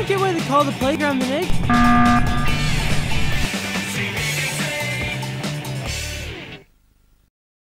don't get why they call the playground an egg.